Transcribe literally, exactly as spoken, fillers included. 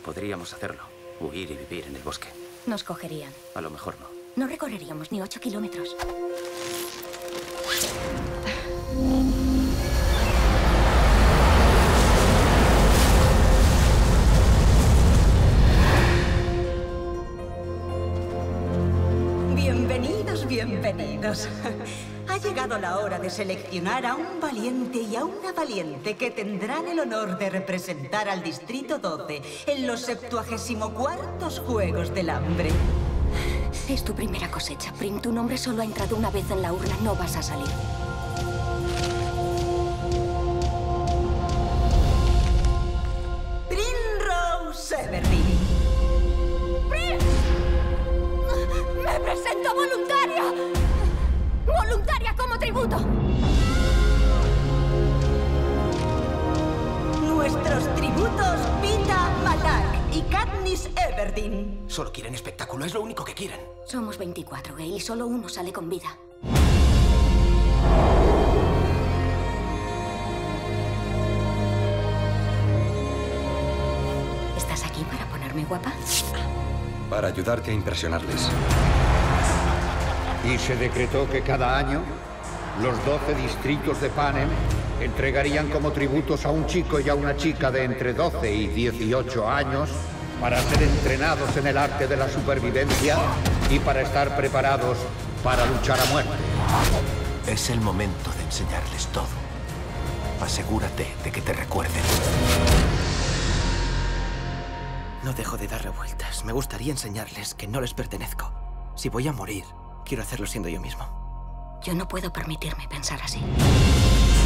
Podríamos hacerlo. Huir y vivir en el bosque. Nos cogerían. A lo mejor no. No recorreríamos ni ocho kilómetros. Bienvenidos, bienvenidos. Ha llegado la hora de seleccionar a un valiente y a una valiente que tendrán el honor de representar al Distrito doce en los septuagésimo cuartos Juegos del Hambre. Es tu primera cosecha, Prim. Tu nombre solo ha entrado una vez en la urna. No vas a salir. Primrose Everdeen. ¡Prim! ¡Me presento voluntaria! ¡Voluntaria como tributo! Nuestros tributos, Peeta Mellark y Katniss Everdeen. Solo quieren espectáculo, es lo único que quieren. Somos veinticuatro, Gale, y solo uno sale con vida. ¿Estás aquí para ponerme guapa? Para ayudarte a impresionarles. Y se decretó que cada año los doce distritos de Panem entregarían como tributos a un chico y a una chica de entre doce y dieciocho años para ser entrenados en el arte de la supervivencia y para estar preparados para luchar a muerte. Es el momento de enseñarles todo. Asegúrate de que te recuerden. No dejo de darle vueltas. Me gustaría enseñarles que no les pertenezco. Si voy a morir, quiero hacerlo siendo yo mismo. Yo no puedo permitirme pensar así.